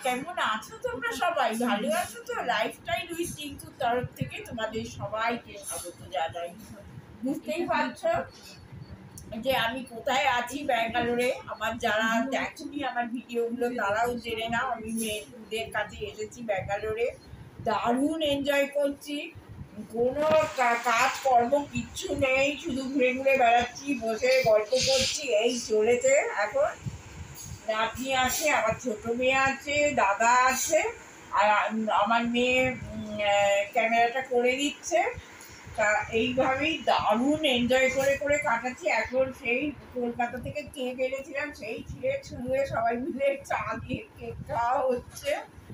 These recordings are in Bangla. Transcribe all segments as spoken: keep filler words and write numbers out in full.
কেমন আছো তোমরা সবাই? ভালো আছো তো? লাইফস্টাইল উইথ টিঙ্কুর তরফ থেকে তোমাদের সবাইকে স্বাগত জানাই। বুঝতেই পারছো যে আমি কোথায় আছি, ব্যাঙ্গালোরে। আমার যারা দেখনি আমার ভিডিওগুলো তারাও জেনে নাও, আমি মেয়েদের কাছে এসেছি ব্যাঙ্গালোরে। দারুণ এনজয় করছি, কোনো কাজ কর্ম কিচ্ছু নেই, শুধু ঘুরে ঘুরে বেড়াচ্ছি, বসে গল্প করছি, এই চলেছে এখন। নাতনি আছে, আমার ছোট মেয়ে আছে, দাদা আছে, আর আমার মেয়ে ক্যামেরাটা করে দিচ্ছে। তা এইভাবেই দারুণ এনজয় করে করে কাটাচ্ছি। এখন সেই কলকাতা থেকে কেক এনেছিলাম, সেই ছিঁড়ে ছুঁড়ে সবাই মিলে চা দিয়ে কেক খাওয়া হচ্ছে।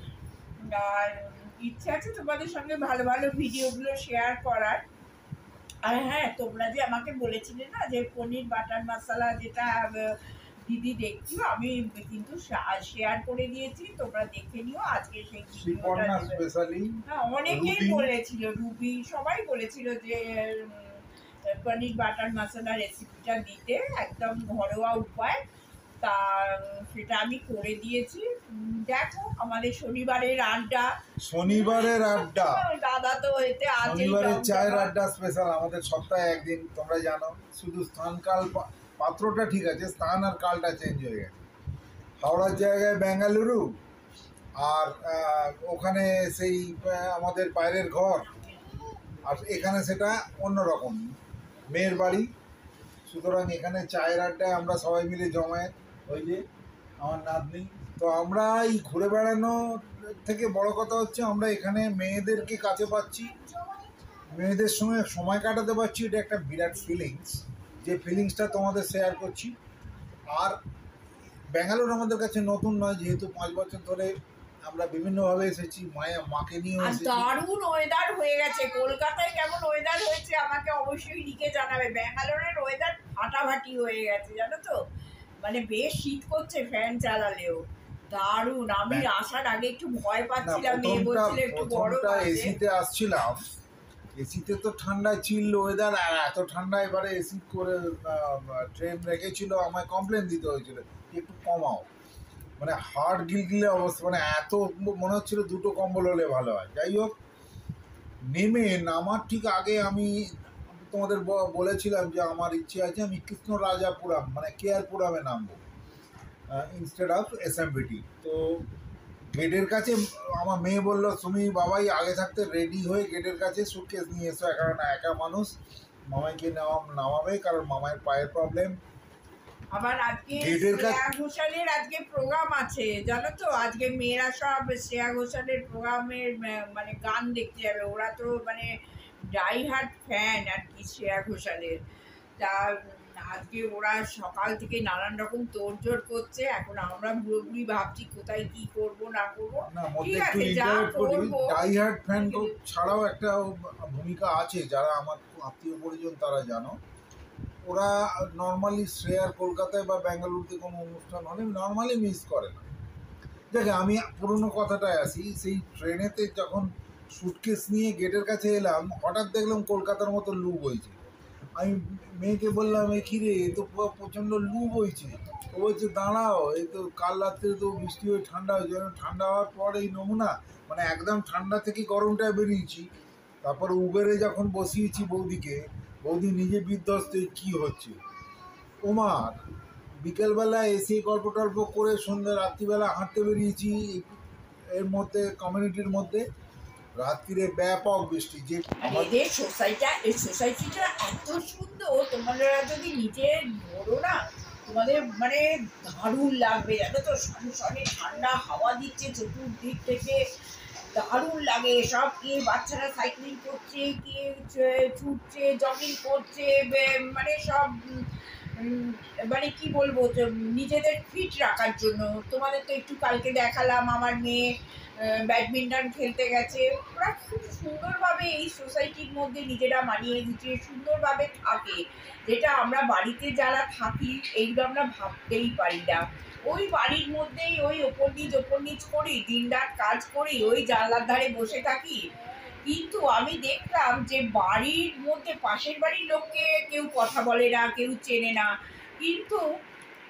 আর ইচ্ছা আছে তোমাদের সঙ্গে ভালো ভালো ভিডিওগুলো শেয়ার করার। আর হ্যাঁ, তোমরা যে আমাকে বলেছিলে না যে পনির বাটার মশলা, যেটা দিদি দেখছো, আমি কিন্তু শেয়ার করে দিয়েছি, তোমরা দেখে নিও। আজকে সেই হ্যাঁ, অনেকেই বলেছিল, রুবি সবাই বলেছিল যে পনির বাটার মশলা রেসিপিটা দিতে, একদম ঘরোয়া উপায়। তা সেটা আমি করে দিয়েছি। দেখো আমাদের শনিবারের আড্ডা, শনিবারের আড্ডা দাদা তো এতে আছে, শনিবারের চায়ের আড্ডা স্পেশাল আমাদের সপ্তাহে একদিন। তোমরা জানো, শুধু স্থান কাল পাত্রটা ঠিক আছে, স্থান আর কালটা চেঞ্জ হয়ে গেছে। হাওড়ার জায়গায় বেঙ্গালুরু, আর ওখানে সেই আমাদের বাইরের ঘর, আর এখানে সেটা অন্যরকম মেয়ের বাড়ি। সুতরাং এখানে চায়ের আড্ডায় আমরা সবাই মিলে জমায়েত, ওই যে আমার নাতনি। তো আমরা এই ঘুরে বেড়ানো থেকে বড় কথা হচ্ছে আমরা এখানে মেয়েদেরকে কাছে পাচ্ছি, মেয়েদের সঙ্গে সময় কাটাতে পারছি। এটা একটা বিরাট ফিলিংস, যে ফিলিংসটা তোমাদের শেয়ার করছি। আর ব্যাঙ্গালোর আমাদের কাছে নতুন নয়, যেহেতু পাঁচ বছর ধরে আমরা বিভিন্নভাবে এসেছি, মায়া মাকে নিয়ে এসেছি। দারুণ ওয়েদার হয়ে গেছে। কলকাতায় কেমন ওয়েদার হয়েছে আমাকে অবশ্যই লিখে জানাবে। ব্যাঙ্গালোরের ওয়েদার ফাটাফাটি হয়ে গেছে, জানো তো, মানে বেশ শীত করছে ফ্যান চালালেও। দারুণ। আমি আসার আগে একটু ভয় পাচ্ছিলাম, মেয়ে বলছিল একটু গরম আছে। এসিতে আসছিলাম, এসিতে তো ঠান্ডা চিল ওয়েদার, আর এত ঠান্ডা এবারে এসি করে ট্রেন রেখেছিল, আমায় কমপ্লেন দিতে হয়েছিল একটু কমাও। মানে হাড় গিলগিলে অবস্থা, মানে এত মনে হচ্ছিল দুটো কম্বল হলে ভালো হয়। যাই হোক, নেমে নামার ঠিক আগে আমি তোমাদের বলেছিলাম যে আমার ইচ্ছে আছে আমি কৃষ্ণরাজাপুরম মানে কেআরপুরমে নামবো ইনস্টেড অফ এসএমবিটি। তো গেটের কাছে আমার মেয়ে বললো, তুমি বাবাই আগে থাকতে রেডি হয়ে গেটের কাছে সুটকেস নিয়ে এসো, কারণ একা মানুষ, মামাইকে নেওয়া নামাবে, কারণ মামাইয়ের পায়ের প্রবলেম। আবার আজকে শ্রেয়া ঘোষালের আজকে প্রোগ্রাম আছে, জানো তো। আজকে মেয়েরা সব শ্রেয়া ঘোষালের প্রোগ্রামের মানে গান দেখতে যাবে। ওরা তো মানে ডাই হার্ট ফ্যান আর কি শ্রেয়া ঘোষালের। তা আজকে ওরা সকাল থেকে নানান রকম তোড়জোড় করছে। এখন আমরা বুড়ো বুড়ি ভাবছি কোথায় কি করব না করবো। ঠিক আছে, যা করবো। ডাই হার্ট ফ্যান ছাড়াও একটা ভূমিকা আছে, যারা আমার আত্মীয় পরিজন তারা জানো, ওরা নর্মালি শ্রেয়ার কলকাতায় বা বেঙ্গালুরুতে কোনো অনুষ্ঠান হলে নর্মালি মিস করে না। দেখে আমি পুরোনো কথাটায় আসি, সেই ট্রেনেতে যখন সুটকেস নিয়ে গেটের কাছে এলাম, হঠাৎ দেখলাম কলকাতার মতো লু বইছে। আমি মেয়েকে বললাম, এ কী রে, এ তো প্রচণ্ড লু বইছে। ও বলছে, দাঁড়াও, এই তো কাল রাত্রে তো বৃষ্টি হয়ে ঠান্ডা হয়েছে। ঠান্ডা হওয়ার পর এই নমুনা, মানে একদম ঠান্ডা থেকে গরমটায় বেরিয়েছি। তারপর উবেরে যখন বসিয়েছি বৌদিকে, বৌদি নিজে বিধ্বস্ত, কী হচ্ছে। ওমার বিকেলবেলা এসে গল্প টল্প করে সন্ধ্যা রাত্রিবেলা হাঁটতে বেরিয়েছি এর মধ্যে, কমিউনিটির মধ্যে, রাত্রিরে ব্যাপক বৃষ্টি। যে আমাদের সোসাইটিটা, এই সোসাইটিটা এত সুন্দর, তোমরা যদি নিজে ধরো না, তোমাদের মানে দারুণ লাগবে, জানো তো। সনে ঠান্ডা হাওয়া দিচ্ছে চতুর্দিক থেকে, দারুণ লাগে। সব কে বাচ্চারা সাইক্লিং করছে, কে ছুটছে, জগিং করছে, মানে সব মানে কি বলবো, নিজেদের ফিট রাখার জন্য। তোমাদের তো একটু কালকে দেখালাম, আমার মেয়ে ব্যাডমিন্টন খেলতে গেছে। ওরা খুব সুন্দরভাবে এই সোসাইটির মধ্যে নিজেরা মানিয়ে দিচ্ছে, সুন্দরভাবে থাকে, যেটা আমরা বাড়িতে যারা থাকি এইগুলো আমরা ভাবতেই পারি না। ওই বাড়ির মধ্যেই ওই ওপর নিচ ওপর নিচ করি, দিন রাত কাজ করি, ওই জানলার ধারে বসে থাকি। কিন্তু আমি দেখলাম যে বাড়ির মধ্যে পাশের বাড়ির লোককে কেউ কথা বলে না, কেউ চেনে না, কিন্তু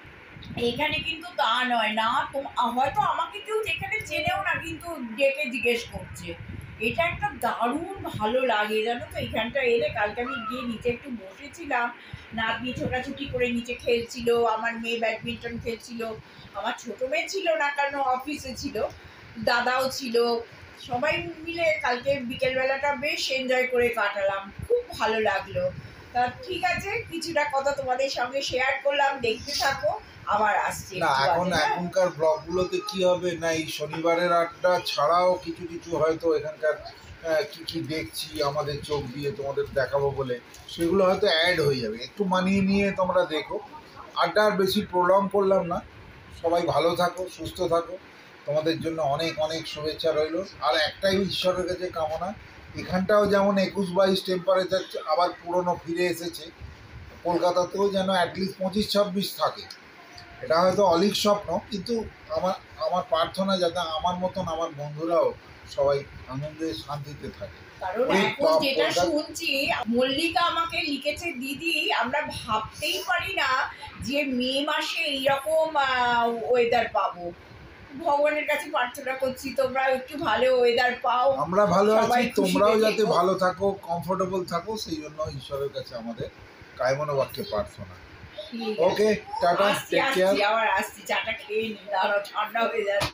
এখানে কিন্তু তা নয় না, হয়তো আমাকে কেউ যেখানে চেনেও না কিন্তু ডেকে জিজ্ঞেস করছে। এটা একটা দারুণ ভালো লাগে জানো তো এখানটা এলে। কালকে আমি গিয়ে নিচে একটু বসেছিলাম, নাতনি ছোটাছুটি করে নিচে খেলছিল, আমার মেয়ে ব্যাডমিন্টন খেলছিল, আমার ছোটো মেয়ে ছিল না কারণ অফিসে ছিল, দাদাও ছিল, সবাই মিলে কালকে বিকেলবেলাটা বেশ এনজয় করে কাটালাম, খুব ভালো লাগলো। তা ঠিক আছে, কিছুটা কথা তোমাদের সঙ্গে শেয়ার করলাম, দেখতে থাকো, আবার আসছি না একটু এখন বাদে, হ্যাঁ? এখনকার ব্লগগুলোতে কি হবে না, এই শনিবারের আড্ডা ছাড়াও কিছু কিছু হয়তো এখানকার আহ, কি কি দেখছি আমাদের চোখ দিয়ে তোমাদের দেখাবো বলে সেগুলো হয়তো অ্যাড হয়ে যাবে, একটু মানিয়ে নিয়ে তোমরা দেখো। আড্ডা আর বেশি প্রলং করলাম না, সবাই ভালো থাকো, সুস্থ থাকো, তোমাদের জন্য অনেক অনেক শুভেচ্ছা রইল। আর একটাই ঈশ্বরের কাছে কামনা, এখানটাও যেমন একুশ বাইশ টেম্পারেচার আবার পুরনো ফিরে এসেছে, কলকাতাতেও যেন অ্যাটলিস্ট পঁচিশ ছাব্বিশ থাকে। এটা হয়তো অলিক স্বপ্ন, কিন্তু আমার আমার প্রার্থনা যাতে আমার মতন আমার বন্ধুরাও সবাই আনন্দে শান্তিতে থাকে। কারণ ওই এখন পা- যেটা কলকাতা- শুনছি, মল্লিকা আমাকে লিখেছে, দিদি আমরা ভাবতেই পারি না যে মে মাসে এইরকম ওয়েদার পাবো। ভগবানের কাছে প্রার্থনা করছি তোমরা একটু ভালো ওয়েদার পাও, আমরা ভালো আছি, সবাই খুশিতে তোমরাও যাতে থেকো। ভালো থাকো, কমফোর্টেবল থাকো, সেই জন্য ঈশ্বরের কাছে আমাদের কায়মনো বাক্যে প্রার্থনা। ঠিক আছে। ওকে, টাটা, আসছি টেক আসছি কেয়ার। আবার আসছি, চাটা খেয়ে নি, আরো ঠান্ডা হয়ে যাচ্ছে।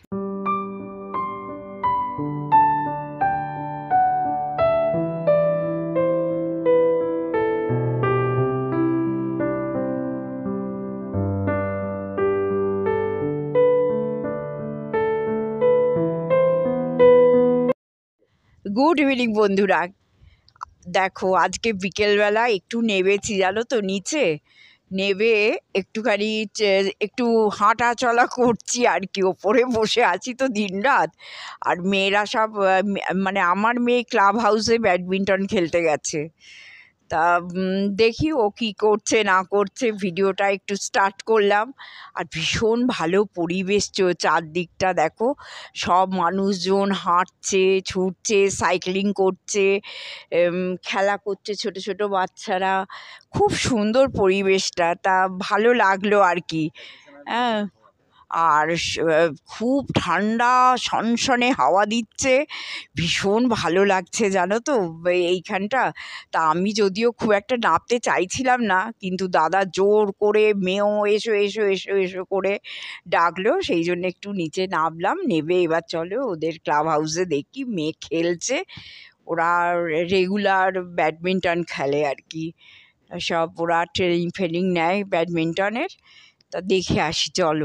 গুড ইভিনিং বন্ধুরা, দেখো আজকে বিকেলবেলা একটু নেমেছি জানো তো নিচে, নেবে একটুখানি চে- একটু হাঁটা চলা করছি আর কি। ওপরে বসে আছি তো দিনরাত, আর মেয়েরা সব আহ, মে- মানে আমার মেয়ে ক্লাব হাউসে ব্যাডমিন্টন খেলতে গেছে। তা উম, দেখি ও কী করছে না করছে, ভিডিওটা একটু স্টার্ট করলাম। আর ভীষণ ভালো পরিবেশ, চো- চারদিকটা দেখো, সব মানুষজন হাঁটছে, ছুটছে, সাইক্লিং করছে, এম, খেলা করছে ছোট ছোট বাচ্চারা। খুব সুন্দর পরিবেশটা, তা ভালো লাগলো আর কি। হ্যাঁ, আর স- আহ, খুব ঠান্ডা সনসনে হাওয়া দিচ্ছে, ভীষণ ভালো লাগছে জানো তো এই- এইখানটা। তা আমি যদিও খুব একটা নামতে চাইছিলাম না, কিন্তু দাদা জোর করে মেয়েও এসো এসো এসো এসো করে ডাকলো, সেই জন্য একটু নিচে নামলাম। নেবে এবার চলো ওদের ক্লাব হাউসে দেখি, মেয়ে খেলছে, ওরা রেগুলার ব্যাডমিন্টন খেলে আর কি, সব ওরা ট্রেনিং ফেনিং নেয় ব্যাডমিন্টনের। তা দেখে আসি চলো।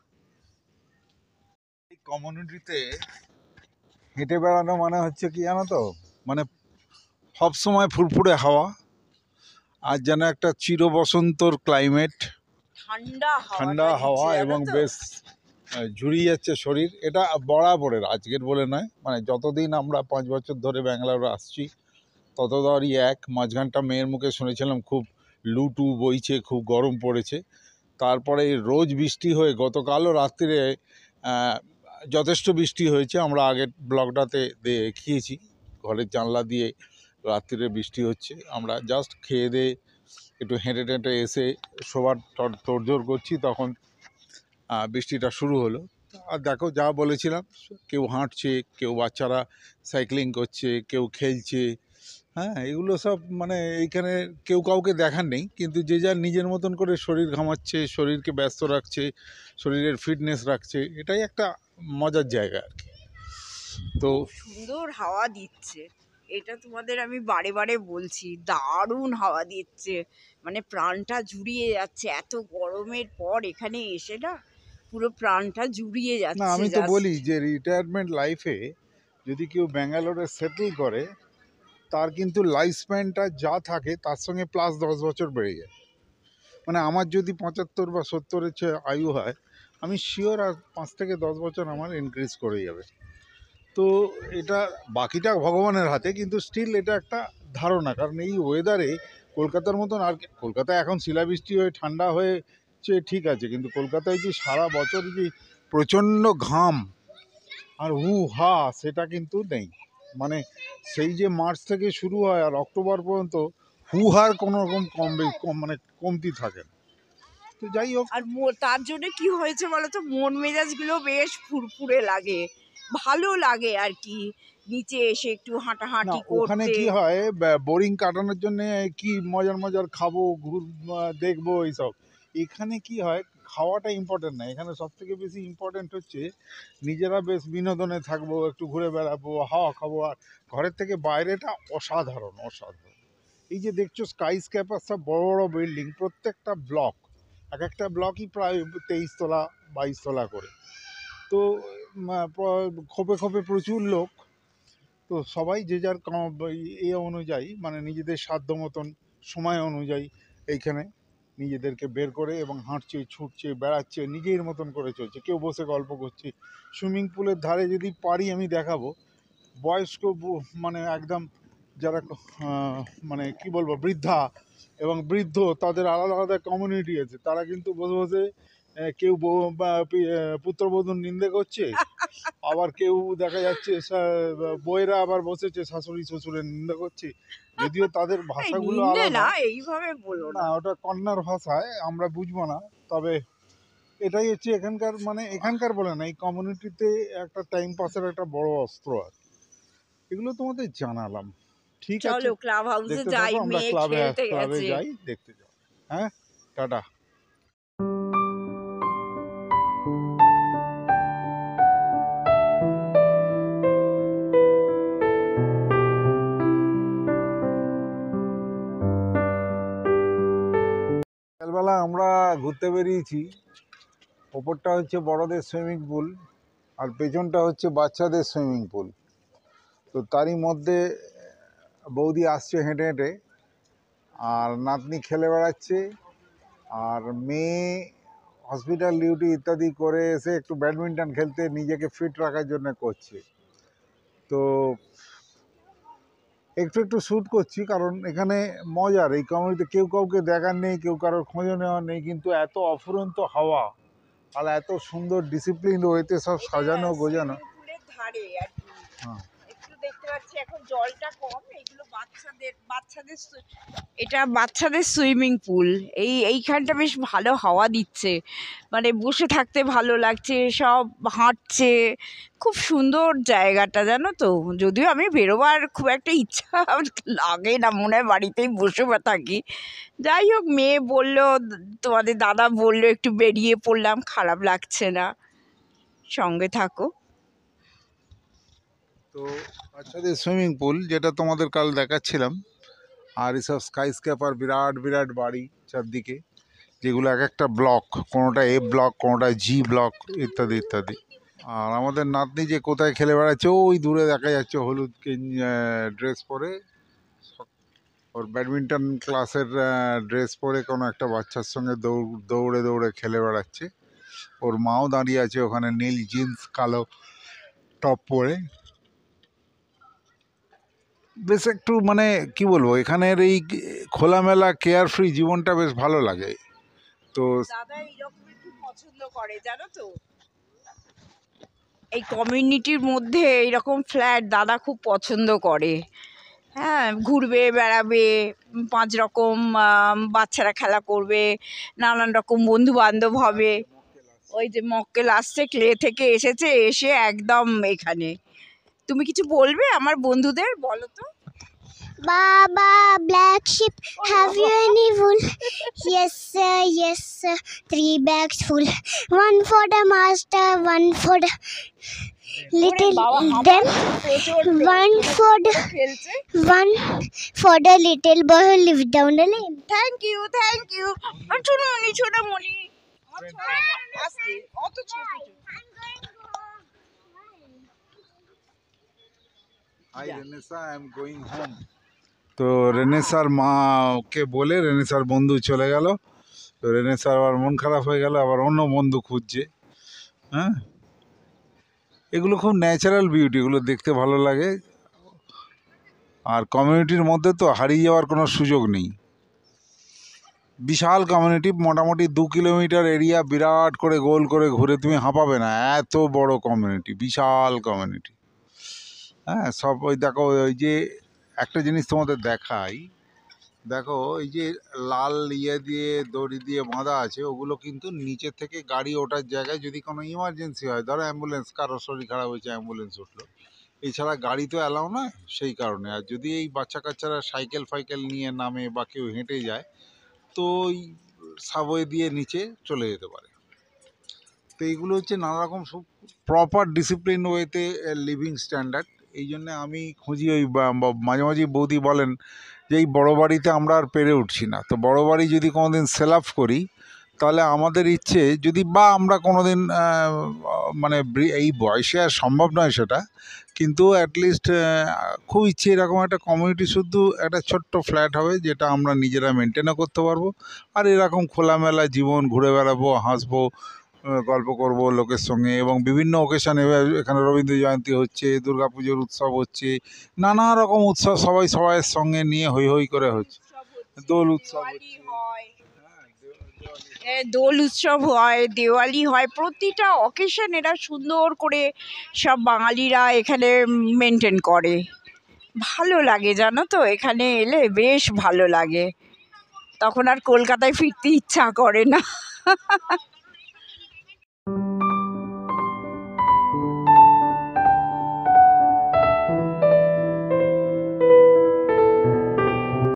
কমিউনিটিতে হেঁটে বেড়ানো মানে হচ্ছে কি জানো তো, মানে সবসময় ফুরফুরে হাওয়া, আর যেন একটা চির বসন্তর ক্লাইমেট, ঠান্ডা ঠান্ডা হাওয়া, এবং বেশ আহ, ঝুরিয়ে যাচ্ছে শরীর। এটা বরাবরের, আজকের বলে নয়, মানে যতদিন আমরা পাঁচ বছর ধরে ব্যাঙ্গালোরে আসছি ততবারই এক। মাঝখানটা মেয়ের মুখে শুনেছিলাম খুব লুটু বইছে, খুব গরম পড়েছে, তারপরে রোজ বৃষ্টি হয়ে গতকালও রাত্রিরে আহ, যথেষ্ট বৃষ্টি হয়েছে। আমরা আগের ব্লগটাতে দেখিয়েছি, ঘরের জানলা দিয়ে রাত্রিরে বৃষ্টি হচ্ছে। আমরা জাস্ট খেয়ে দিয়ে একটু হেঁটে টেঁটে এসে শোবার তোড়জোড় করছি, তখন আহ, বৃষ্টিটা শুরু হলো। আর দেখো যা বলেছিলাম, কেউ হাঁটছে, কেউ বাচ্চারা সাইক্লিং করছে, কেউ খেলছে। হ্যাঁ, এগুলো সব মানে এইখানে কেউ কাউকে দেখার নেই, কিন্তু যে যার নিজের মতন করে শরীর ঘামাচ্ছে, শরীরকে ব্যস্ত রাখছে, শরীরের ফিটনেস রাখছে, এটাই একটা মজার জায়গা আর কি। তো খুব সুন্দর হাওয়া দিচ্ছে, এটা তোমাদের আমি বারে বারে বলছি, দারুণ হাওয়া দিচ্ছে, মানে প্রাণটা জুড়িয়ে যাচ্ছে। এত গরমের পর এখানে এসে না পুরো প্রাণটা জুড়িয়ে না, যাচ্ছে আমি তো জাস্ট। বলি যে রিটায়ারমেন্ট লাইফে যদি কেউ ব্যাঙ্গালোরে সেটেল করে, তার কিন্তু লাইফ স্প্যানটা যা থাকে তার সঙ্গে প্লাস দশ বছর বেড়ে যায়। মানে আমার যদি পঁচাত্তর বা সত্তরের চেয়ে আয়ু হয়, আমি শিওর আর পাঁচ থেকে দশ বছর আমার ইনক্রিজ করে যাবে। তো এটা বাকিটা ভগবানের হাতে, কিন্তু স্টিল এটা একটা ধারণা। কারণ এই ওয়েদারে কলকাতার মতন, আর কলকাতায় এখন শিলাবৃষ্টি হয়ে ঠান্ডা হয়েছে ঠিক আছে, কিন্তু কলকাতায় যে সারা বছর যে প্রচণ্ড ঘাম আর হু হা, সেটা কিন্তু নেই। মানে সেই যে মার্চ থেকে শুরু হয় আর অক্টোবর পর্যন্ত হু হার কোনো রকম কম বে- কম মানে কমতি থাকে না। তো যাই হোক, আর মো- তার জন্য কি হয়েছে বলতো, মন মেজাজগুলো বেশ ফুরফুরে লাগে, ভালো লাগে আর কি, নিচে এসে একটু না হাঁটাহাঁটি ওখানে করতে। কি হয়, বোরিং কাটানোর জন্য কি মজার মজার খাবো, ঘুর আহ, দেখবো এইসব। এখানে কি হয়, খাওয়াটা ইম্পর্টেন্ট না, এখানে সব থেকে বেশি ইম্পর্টেন্ট হচ্ছে নিজেরা বেশ বিনোদনে থাকবো, একটু ঘুরে বেড়াবো, হাওয়া খাবো। আর ঘরের থেকে বাইরেটা অসাধারণ অসাধারণ। এই যে দেখছো স্কাই স্ক্যাপার, সব বড় বড় বিল্ডিং, প্রত্যেকটা ব্লক, এক একটা ব্লকই প্রায় তেইশ তলা বাইশ তলা করে। তো উম, আহ, প- খোপে খোপে প্রচুর লোক। তো সবাই যে যার কাম- এ অনুযায়ী, মানে নিজেদের সাধ্য মতন সময় অনুযায়ী এইখানে নিজেদেরকে বের করে এবং হাঁটছে, ছুটছে, বেড়াচ্ছে, নিজের মতন করে চলছে। কেউ বসে গল্প করছে। সুইমিং পুলের ধারে যদি পারি আমি দেখাবো, বয়স্ক বু- মানে একদম যারা আহ, মানে কি বলবো, বৃদ্ধা এবং বৃদ্ধ, তাদের আলাদা আলাদা কমিউনিটি আছে। তারা কিন্তু বসে বসে আহ, কেউ বউ- বা পি- আহ, পুত্রবধূর নিন্দে করছে, আবার কেউ দেখা যাচ্ছে সা- বউয়েরা আবার বসেছে শাশুড়ি শ্বশুরের নিন্দা করছে। যদিও তাদের এই ভাষাগুলো নিন্দে আলাদা, না, এইভাবে বলো না না। ওটা কন্নড় ভাষায়, আমরা বুঝবো না। তবে এটাই হচ্ছে এখানকার, মানে এখানকার বলে না, এই কমিউনিটিতে একটা টাইম পাসের একটা বড় অস্ত্র আছে। এগুলো তোমাদের জানালাম। ঠিক আছে, চলো ক্লাব হাউসে দেখতে যাই, থাকো, আমরা মেয়ে ক্লাবে খেলতে ক্লাবে গেছে। যাই, দেখতে যাও। হ্যাঁ, টাটা। সকালবেলা আমরা ঘুরতে বেরিয়েছি। ওপরটা হচ্ছে বড়দের সুইমিং পুল, আর পেছনটা হচ্ছে বাচ্চাদের সুইমিং পুল। তো তারই মধ্যে বৌদি আসছে হেঁটে হেঁটে, আর নাতনি খেলে বেড়াচ্ছে, আর মেয়ে হসপিটাল ডিউটি ইত্যাদি করে এসে একটু ব্যাডমিন্টন খেলতে নিজেকে ফিট রাখার জন্য করছে। তো একটু একটু শ্যুট করছি, কারণ এখানে মজার, এই কমিউনিটিতে কেউ কাউকে দেখার নেই, কেউ কারোর খোঁজও নেওয়ার নেই, কিন্তু এত অফুরন্ত হাওয়া আর এত সুন্দর ডিসিপ্লিন ওয়েতে সব এটা সাজানো গোজানো। সুইমিং পুলের ধারে আর কি। হ্যাঁ, একটু দেখতে পাচ্ছি এখন জলটা কম, এগুলো বাচ্চাদের বাচ্চাদের সু- এটা বাচ্চাদের সুইমিং পুল। এই এইখানটা বেশ ভালো হাওয়া দিচ্ছে, মানে বসে থাকতে ভালো লাগছে, সব হাঁটছে, খুব সুন্দর জায়গাটা জানো তো। যদিও আমি বেরোবার খুব একটা ইচ্ছা লাগে না, মনে হয় বাড়িতেই বসে বা থাকি। যাই হোক, মেয়ে বললো, তোমাদের দাদা বললো একটু বেরিয়ে পড়লাম, খারাপ লাগছে না, সঙ্গে থাকো। তো বাচ্চাদের সুইমিং পুল যেটা তোমাদের কাল দেখাচ্ছিলাম, আর এসব স্কাই স্ক্যাপার, বিরাট বিরাট বাড়ি চারদিকে, যেগুলো এক একটা ব্লক, কোনোটা এ ব্লক, কোনোটা জি ব্লক, ইত্যাদি ইত্যাদি। আর আমাদের নাতনি যে কোথায় খেলে বেড়াচ্ছে, ওই দূরে দেখা যাচ্ছে হলুদ ড্রেস পরে, ওর ব্যাডমিন্টন ক্লাসের ড্রেস পরে কোনো একটা বাচ্চার সঙ্গে দৌড় দৌড়ে দৌড়ে খেলে বেড়াচ্ছে। ওর মাও দাঁড়িয়ে আছে ওখানে, নীল জিন্স, কালো টপ পরে। বেশ একটু মানে কি বলবো, এখানের এই খোলামেলা কেয়ার ফ্রি জীবনটা বেশ ভালো লাগে। তো দাদা এইরকম একটু পছন্দ করে জানো তো, এই কমিউনিটির মধ্যে এইরকম ফ্ল্যাট দাদা খুব পছন্দ করে। হ্যাঁ, ঘুরবে বেড়াবে, উম, পাঁচ রকম আম, বাচ্চারা খেলা করবে, নানান রকম বন্ধু বান্ধব হবে। ওই যে মক্কেল আসছে, ক্লে থেকে এসেছে, এসে একদম এখানে। তুমি কিছু বলবে আমার বন্ধুদের, বলো তো। Baba, black sheep, have you any wool? Yes, sir, yes, sir. Three bags full. One for the master, one for the little them, one for the খেলছে। one for the little boy who lives down the lane. Thank you, thank you. ছোটমণি, ছোটমণি, আসতে অত ছোট ছোট। Hi Renesa, I am going home. তো রেনেসার মাকে বলে রেনেসার বন্ধু চলে গেল। তো রেনেসার আবার মন খারাপ হয়ে গেল, আবার অন্য বন্ধু খুঁজছে। হ্যাঁ, এগুলো খুব ন্যাচারাল বিউটি, এগুলো দেখতে ভালো লাগে। আর কমিউনিটির মধ্যে তো হারিয়ে যাওয়ার কোনো সুযোগ নেই। বিশাল কমিউনিটি, মোটামুটি দু কিলোমিটার এরিয়া, বিরাট করে গোল করে ঘুরে তুমি হাঁপাবে না, এত বড় কমিউনিটি, বিশাল কমিউনিটি। হ্যাঁ, সব ওই দেখো, ওই যে একটা জিনিস তোমাদের দেখাই, দেখো এই যে লাল ইয়ে দিয়ে দড়ি দিয়ে বাঁধা আছে, ওগুলো কিন্তু নিচে থেকে গাড়ি ওঠার জায়গায় যদি কোনো ইমার্জেন্সি হয়, ধরো অ্যাম্বুলেন্স, কারো শরীর খারাপ হয়েছে অ্যাম্বুলেন্স উঠলো, এছাড়া গাড়ি তো অ্যালাউ নয় সেই কারণে। আর যদি এই বাচ্চা কাচ্চারা সাইকেল ফাইকেল নিয়ে নামে বা কেউ হেঁটে যায়, তো ওই সাবওয়ে দিয়ে নিচে চলে যেতে পারে। তো এইগুলো হচ্ছে নানা রকম সব প্রপার ডিসিপ্লিন ওয়েতে লিভিং স্ট্যান্ডার্ড। এই জন্যে আমি খুঁজি ওই বা- বা- মাঝে মাঝে বৌদি বলেন যে এই বড়ো বাড়িতে আমরা আর পেরে উঠছি না, তো বড়ো বাড়ি যদি কোনো দিন সেল আপ করি, তাহলে আমাদের ইচ্ছে যদি বা আমরা কোনো দিন মানে বৃ- এই বয়সে আর সম্ভব নয় সেটা, কিন্তু অ্যাটলিস্ট খুব ইচ্ছে এরকম একটা কমিউনিটি শুদ্ধ একটা ছোট্ট ফ্ল্যাট হবে, যেটা আমরা নিজেরা মেনটেনও করতে পারবো, আর এরকম খোলামেলা জীবন ঘুরে বেড়াবো, হাসবো, আহ, গল্প করব লোকের সঙ্গে। এবং বিভিন্ন ওকেশানে এখানে রবীন্দ্র জয়ন্তী হচ্ছে, দুর্গাপুজোর উৎসব হচ্ছে, নানা রকম উৎসব সবাই সবাইয়ের সঙ্গে নিয়ে হই হই করে হচ্ছে, দোল উৎসব দিওয়ালি হচ্ছে। হয়, হ্যাঁ, দে- দেওয়ালি। এ, দোল উৎসব হয়, দিওয়ালি হয়, প্রতিটা অকেশন এরা সুন্দর করে সব বাঙালিরা এখানে মেনটেন করে। ভালো লাগে জানো তো, এখানে এলে বেশ ভালো লাগে, তখন আর কলকাতায় ফিরতে ইচ্ছা করে না।